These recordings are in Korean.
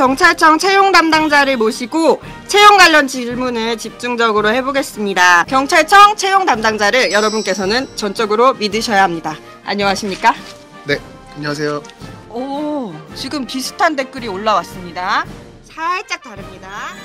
경찰청 채용 담당자를 모시고 채용 관련 질문을 집중적으로 해보겠습니다. 경찰청 채용 담당자를 여러분께서는 전적으로 믿으셔야 합니다. 안녕하십니까? 네, 안녕하세요. 오, 지금 비슷한 댓글이 올라왔습니다. 살짝 다릅니다.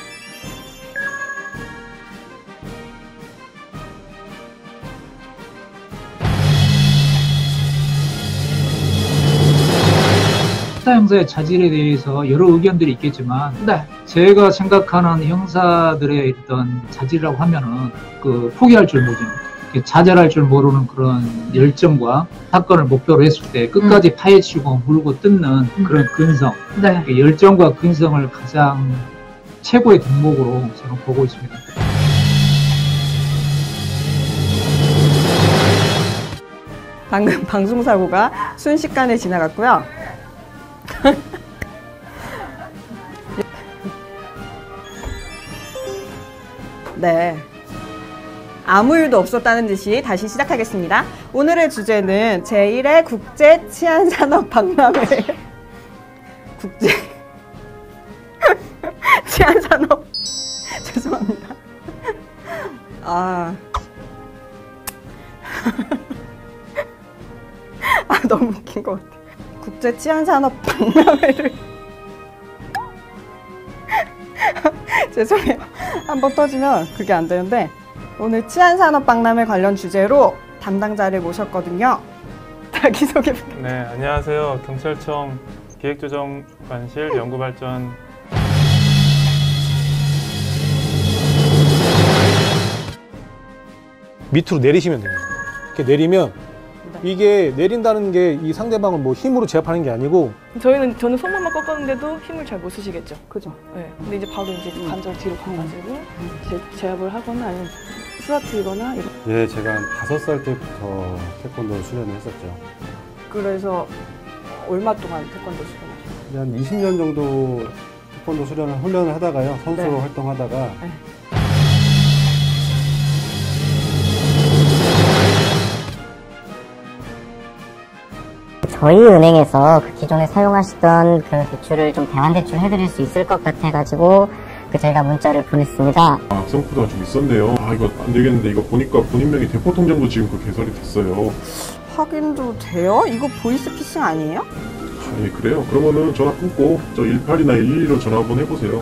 수사 형사의 자질에 대해서 여러 의견들이 있겠지만, 제가 생각하는 형사들의 어떤 자질이라고 하면은 포기할 줄 모르는, 좌절할 줄 모르는 그런 열정과 사건을 목표로 했을 때 끝까지 파헤치고 물고 뜯는 그런 근성, 열정과 근성을 가장 최고의 덕목으로 저는 보고 있습니다. 방금 방송사고가 순식간에 지나갔고요. 네, 아무 일도 없었다는 듯이 다시 시작하겠습니다. 오늘의 주제는 제1회 국제 치안산업 박람회 국제 치안산업 죄송합니다. 너무 웃긴 것 같아. 국제 치안산업 박람회를 죄송해요. 한번 터지면 그게 안 되는데, 오늘 치안산업 박람회 관련 주제로 담당자를 모셨거든요. 자기소개 부탁드립니다. 네, 안녕하세요. 경찰청 기획조정관실 연구발전 밑으로 내리시면 됩니다. 이렇게 내리면 이게 내린다는 게 이 상대방을 뭐 힘으로 제압하는 게 아니고, 저는 손목만 꺾었는데도 힘을 잘 못 쓰시겠죠. 그죠? 네. 근데 이제 바로 이제 관절 뒤로 가가지고 제압을 하거나 아니면 스와트이거나 이런. 예, 제가 한 5살 때부터 태권도 수련을 했었죠. 그래서 얼마 동안 태권도 수련하셨어요? 한 20년 정도 태권도 훈련을 하다가요. 선수로 활동하다가 저희 은행에서 기존에 사용하시던 대출을 좀 대환대출 해드릴 수 있을 것 같아가지고 저희가 문자를 보냈습니다. 악성 코드가 좀 있었네요. 이거 안 되겠는데, 이거 보니까 본인명의 대포통장도 지금 개설이 됐어요. 확인도 돼요? 이거 보이스피싱 아니에요? 예, 그래요? 그러면은 전화 끊고 저 18이나 112로 전화 한번 해보세요.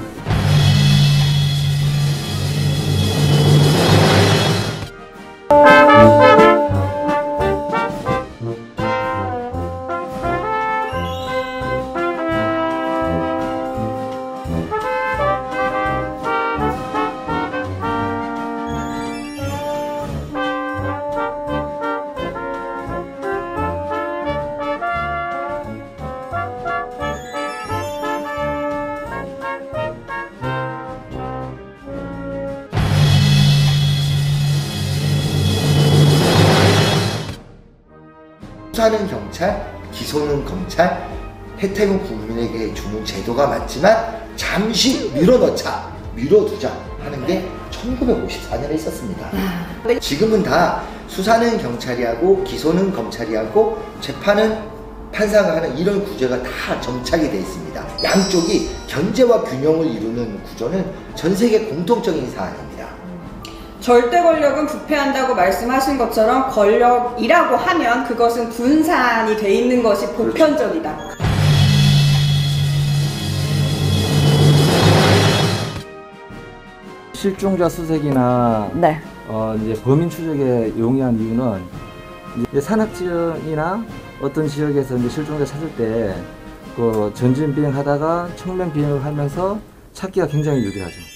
수사는 경찰, 기소는 검찰, 혜택은 국민에게 주는 제도가 맞지만 잠시 밀어두자 하는 게 1954년에 있었습니다. 지금은 다 수사는 경찰이 하고 기소는 검찰이 하고 재판은 판사가 하는 이런 구조가 다 정착이 되어 있습니다. 양쪽이 견제와 균형을 이루는 구조는 전 세계 공통적인 사안입니다. 절대 권력은 부패한다고 말씀하신 것처럼 권력이라고 하면 그것은 분산이 돼 있는 것이 보편적이다. 실종자 수색이나 이제 범인 추적에 용이한 이유는 이제 산악 지역이나 어떤 지역에서 이제 실종자 찾을 때 전진 비행하다가 측면 비행을 하면서 찾기가 굉장히 유리하죠.